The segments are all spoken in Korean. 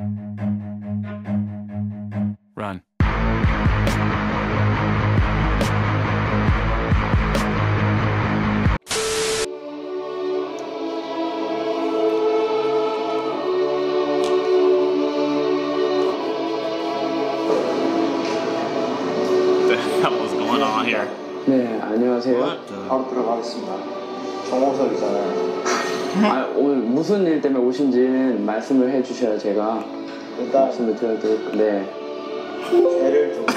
Run. 네, 안녕하세요. 바로 들어가겠습니다. 정호석이잖아요. 아, 오늘 무슨 일 때문에 오신지는 말씀을 해주셔야 제가 일단 말씀을 드려도 네. 죄를 좀.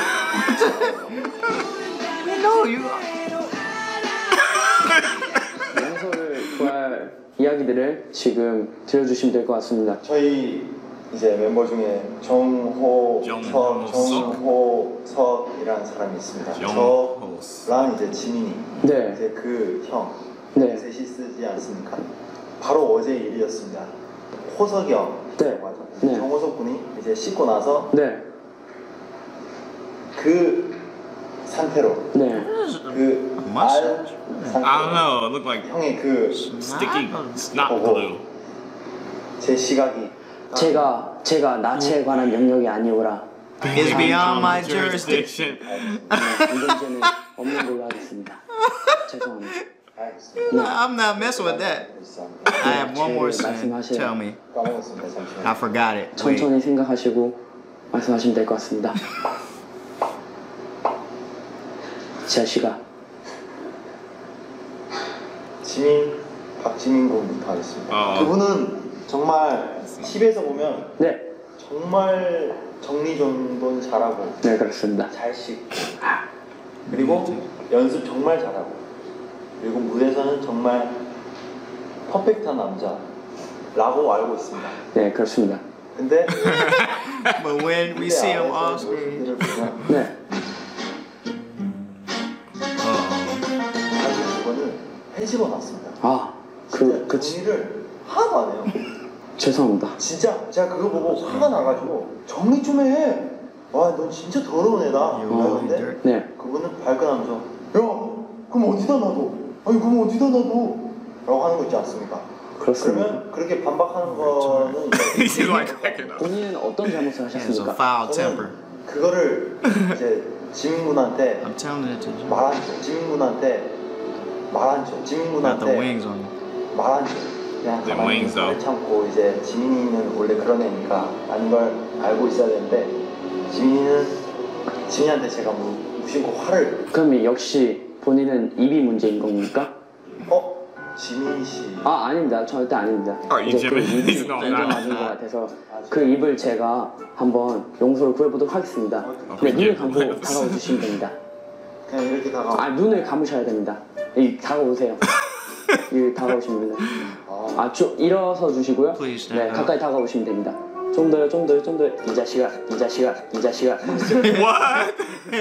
용서를 구할 이야기들을 지금 들려주시면 될 것 같습니다. 저희 이제 멤버 중에 정호석이라는 사람이 있습니다. 저랑 이제 지민이, 네. 이제 그 형, 네. 셋이 쓰지 않습니까? 바로 어제 일이었습니다. 호석이 형, 네. 맞아. 네. 정호석 분이 이제 씻고 나서 네. 그 상태로, 네. 그 알 I don't know. It looked like 형의 그 sticky snot 보고 glue. 제 시각이 제가 나체에 관한 영역이 아니오라. It's beyond my jurisdiction. 이번제는 없는 걸로 하겠습니다. 죄송합니다. 알겠습니다. I'm not messing with that. I have one more sin. 말씀하세요. Tell me. 까먹었습니다. 잠시만요. I forgot it. Wait. 천천히 생각하시고 말씀하시면 될 것 같습니다. 제 시각. 박지민 군부터 하겠습니다. 그분은 정말 TV에서 보면 네. 정말 정리정돈 잘하고, 네, 그렇습니다. 잘 씻고, 그리고 연습 정말 잘하고, 그리고 무대에서는 정말 퍼펙트한 남자라고 알고 있습니다. 네, 그렇습니다. 근데 But when we see him off screen, 모습들을 보면 네. 사실 그거는 헤집어 놨습니다. 아, 그 정리를 하나도 안 해요. 죄송합니다. 진짜 제가 그거 보고 화가 나가지고 정리 좀 해. 와, 넌 진짜 더러운 애다. 그러는데 네. 그분은 발끈하면서 야, 그럼 어디다 놔둬? 아니, 그럼 어디다 놔둬? 라고 하는 거 있지 않습니까? 그렇습니다. 그러면 그렇게 반박하는 거는 He's like cracking up. 본인은 어떤 잘못을 he has a 하셨습니까? foul temper. 그거를 이제 지민 군한테 I'm telling it to you. 말한죠. 지민 군한테 말한죠. 지민 Got the 군한테 wings on you. 말한죠. 그냥 The 가만히 wings, 잘 참고, 이제 지민이는 원래 그런 애니까 아닌 걸 알고 있어야 되는데, 지민이한테 제가 무심코 화를. 그럼 역시 본인은 입이 문제인 겁니까? 지민 씨. 아, 아닙니다. 절대 아닙니다. 이 이제 그 집에 입이 no, 먼저 not. 맞은 것 같아서 그 입을 제가 한번 용서를 구해보도록 하겠습니다. 네, 눈을 감고 다가와 주시면 됩니다. 그냥 이렇게 다가와. 아, 눈을 감으셔야 됩니다. 다가오세요. 다가오시면 됩니다. 아, 좀 일어서 주시고요. Please 네, stand up. 가까이 다가오시면 됩니다. 좀 더요. 이 자식아. What?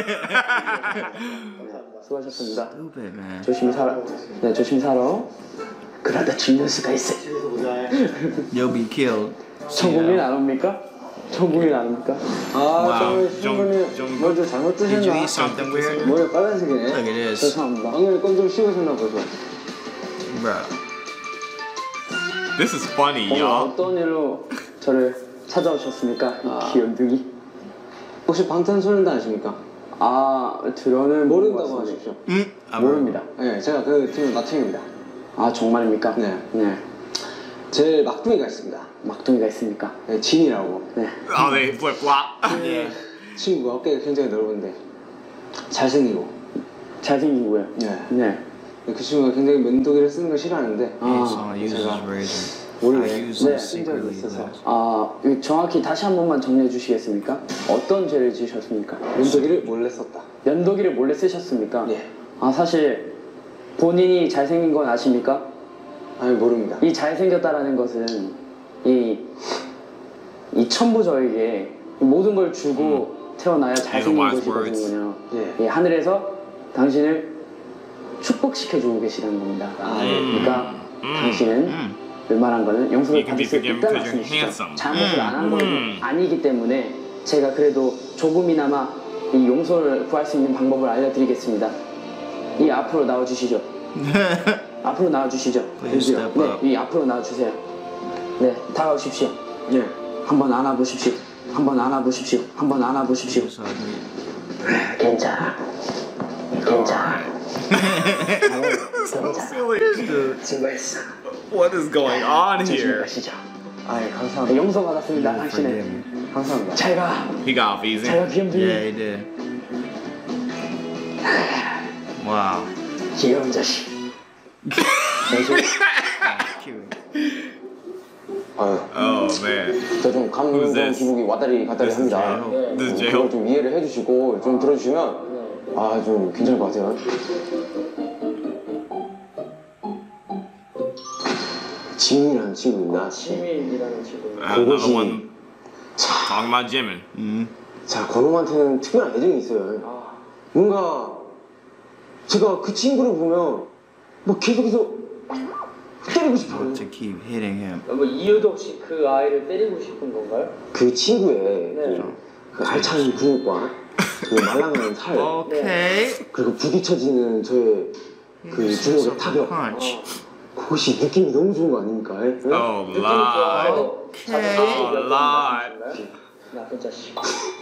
수고하셨습니다. Stupid, man. 조심히 살아. 네, 조심히 살아. 그러다 죽는 수가 있어. 집에서 보자. You'll be killed. 천국민 안 옵니까? 천국민 안 옵니까? Wow. 좀 뭐좀 잘못 Did you 드셨나? eat something weird? 머리가 빨간색이네. Look at this. 죄송합니다. 방금 껌좀 씹으셨나 보죠. Bro. This is funny, 오늘 y'all. 어떤 일로 저를 찾아오셨습니까? 이 귀염둥이. 혹시 방탄소년단 아십니까? 아, 들어는 모른다고 하십시오. 모릅니다. 네, 제가 그 팀의 마틴입니다. 아, 정말입니까? 네. 네. 제 막둥이가 있습니다. 막둥이가 있습니까? 네, 진이라고. 네. Oh, they flip flop. Yeah. 친구가 어깨가 굉장히 넓은데 잘생기고. 잘생기고요. 네. 네. 그 친구가 굉장히 면도기를 쓰는 걸 싫어하는데 He's gonna use his razor. I use 네. them secretly. 있어서 아, 정확히 다시 한 번만 정리해 주시겠습니까? 어떤 죄를 지으셨습니까? 면도기를 몰래 썼다. 면도기를 몰래 쓰셨습니까? 예. 아, 사실 본인이 잘생긴 건 아십니까? 아니, 모릅니다. 이 잘생겼다라는 것은 이 천부저에게 모든 걸 주고 태어나야 잘생긴 wise 것이거든요. 예. 예, 하늘에서 당신을 축복시켜주고 계시다는 겁니다. 그러니까 당신은 웬만한 거는 용서를 You can 받을 be 수 forgiven 있다는 because you're 말씀이시죠. handsome. 잘못을 안 한 건 아니기 때문에 제가 그래도 조금이나마 이 용서를 구할 수 있는 방법을 알려드리겠습니다. 이 앞으로 나와주시죠. 앞으로 나와주시죠. Please step up. 네, 이 앞으로 나와주세요. 네, 다가오십시오. 예. 한번 안아보십시오. 한번 안아보십시오. 한번 안아보십시오. 괜찮아. 괜찮아. So silly. 수고했어. What is going on 조심히 here? 가시죠. 아이 감사합니다. 용서 받았습니다. 당신은. 감사합니다. 잘 가. He got off easy. 잘 가, 귀염둥이. Yeah, he did. Wow. 귀여운 자식. 아유, Oh man. 저 좀 Who's 감동 this? 기복이 왔다리 갔다리 This is 합니다. J-Hope. This is 그걸 J-Hope. 좀 이해를 해주시고 좀 들어주시면 아 좀 괜찮을 것 같아요. 지민이라는 친구입니다. 시민이라는 친구. Another one talking about Jimin. 자, 건웅한테는 특별한 애정이 있어요. 뭔가 제가 그 친구를 보면 뭐 계속해서 때리고 싶어요. To keep hitting him. 뭐 이유도 없이 그 아이를 때리고 싶은 건가요? 그 친구의 네. 그 알찬 근육과 그 말랑한 살 Okay. 그리고 부딪혀지는 저의 그 주먹의 타격 Punch. 그것이 느낌이 너무 좋은 거 아닙니까? 예? Oh Lord. Okay. Oh Lord. 나쁜 자식.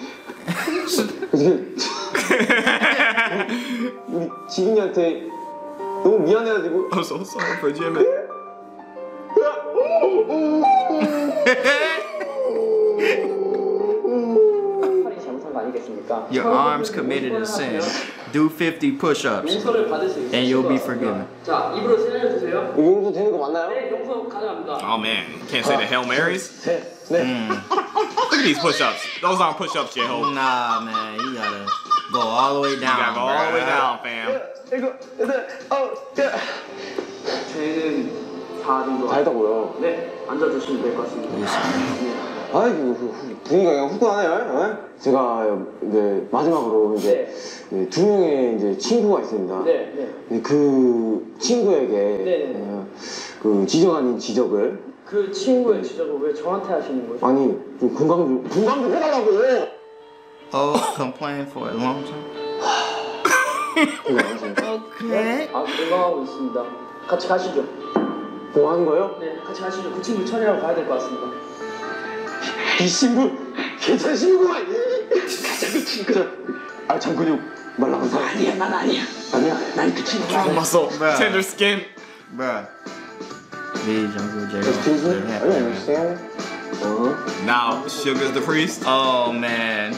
이게 우리 지민이한테 너무 미안해가지고 I'm so sorry for Jimin. 팔이 잘못한 거 아니겠습니까? Your arms committed a sin. Do 50 push-ups 용서를 받을 수 있어요. and you'll be forgiven. 자, 입으로 세뇌해주세요. 이거 용서 되는 거 맞나요? 네, 용서 가능합니다. Oh man, can't say the Hail Marys. 네. Look at these push-ups. Those aren't push-ups, J-Hope. Nah, man, you gotta go all the way You down. gotta go all the way bruh. down, fam. 이거 저희는 다 정도. 다 했다고요. 네, 앉아주시면 될 것 같습니다. 네. 아이고 분위기가 그냥 후끈하네요. 예? 제가 이제 마지막으로 이제 두 명의 이제 친구가 있습니다. 네, 네. 근데 그 친구에게 네. 그 지적 아닌 지적을 그 친구의 지적을 왜 저한테 하시는 거죠? 아니 좀 공감 좀 해달라고. Oh, complain for a long time. Okay. 아, 건강하고 있습니다. 같이 가시죠. 공하는 거요? 네, 같이 가시죠. 그 친구 처리하고 가야 될 것 같습니다. 이 친구 괜찮은 친구구만. 가자 그 친구. 알찬 근육 말랑한 살. 아니야, 난 아니야. 아니야. 난 그 친구 Oh, muscle, Bruh. tender skin. Bruh. These young J. Excuse me. Are you understand? Now, Sugar's the priest. Oh man.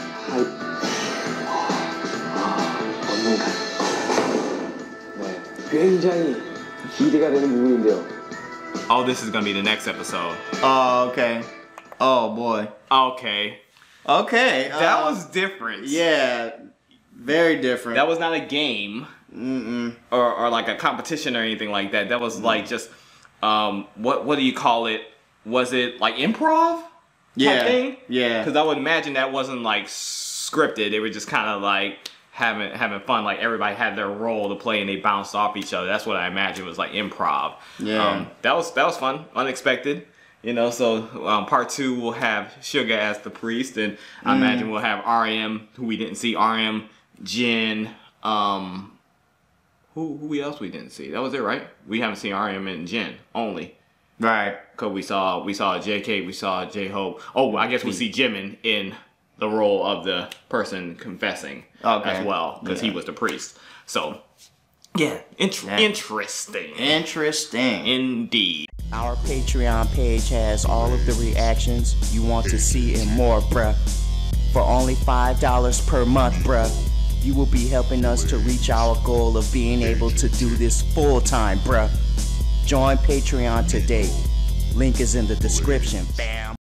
언젠가. 네. 굉장히 기대가 되는 부분인데요. Oh, this is gonna be the next episode. Oh, okay. Oh boy. Okay. Okay. That was different. Yeah. Very different. That was not a game or like a competition or anything like that. That was like just what do you call it? Was it like improv? Yeah. Type thing? Yeah. Because I would imagine that wasn't like scripted. They were just kind of like having fun. Like everybody had their role to play and they bounced off each other. That's what I imagine was like improv. Yeah. That was fun, unexpected. You know, so part 2 we'll have Sugar as the priest, and I imagine we'll have RM, who we didn't see, RM, Jin, who else we didn't see? That was it, right? We haven't seen RM and Jin only. Right. Cause we saw JK, we saw J-Hope. Oh, I guess we see Jimin in the role of the person confessing as well, because he was the priest. So, yeah, interesting. Interesting. Indeed. Our Patreon page has all of the reactions you want to see and more, bruh. For only $5 per month, bruh, you will be helping us to reach our goal of being able to do this full time, bruh. Join Patreon today. Link is in the description. Bam.